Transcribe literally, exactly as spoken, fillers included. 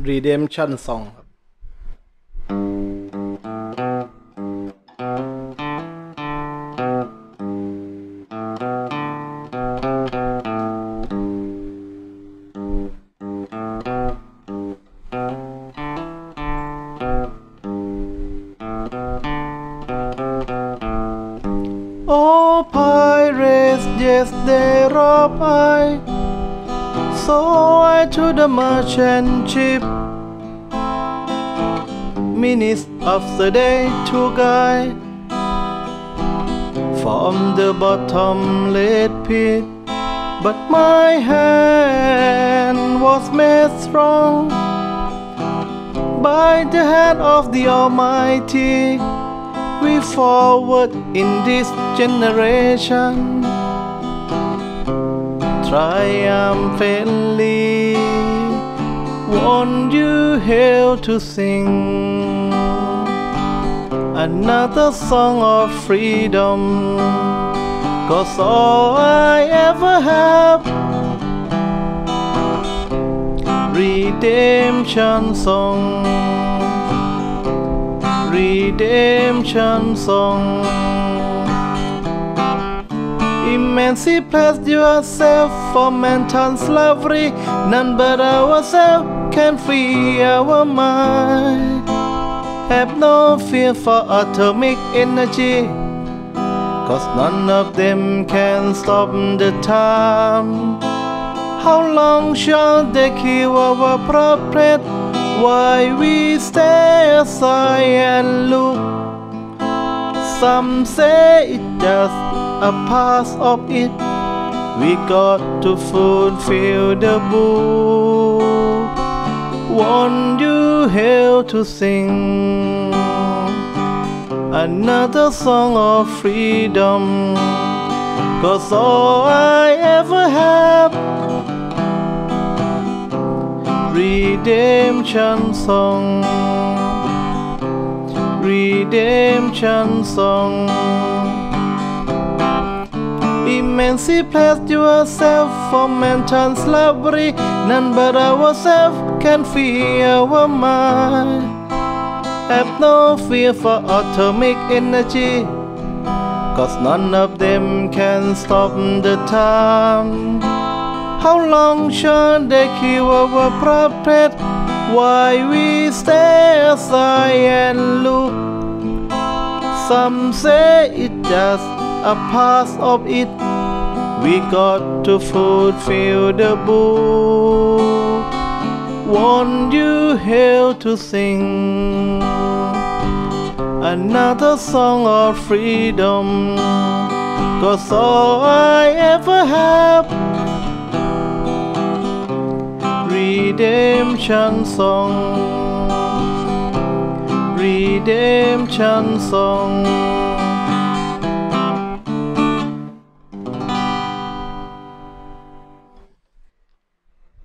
Redemption Song ครับ Oh pirates, yes they rob I, so I to the merchant ship. Minutes of the day to guide from the bottomless pit, but my hand was made strong by the hand of the Almighty. We forward in this generation, triumphantly. Want you here to sing another song of freedom, 'cause all I ever have, redemption song, redemption song. Emancipate yourself from mental slavery. None but ourselves can free our mind. Have no fear for atomic energy, 'cause none of them can stop the time. How long shall they kill our prophet? Why we stay aside and look? Some say it's just a part of it. We got to fulfill the book. Want you here to sing another song of freedom, 'cause all I ever have, redemption song, redemption song. Emancipate yourself from mental slavery. None but ourselves can free our mind. Have no fear for atomic energy, 'cause none of them can stop the time. How long shall they kill our prophet? Why we stay aside and look? Some say it's just a part of it. We got to fulfill the book. Want you here to sing another song of freedom, 'cause all I ever have, redemption song, redemption song.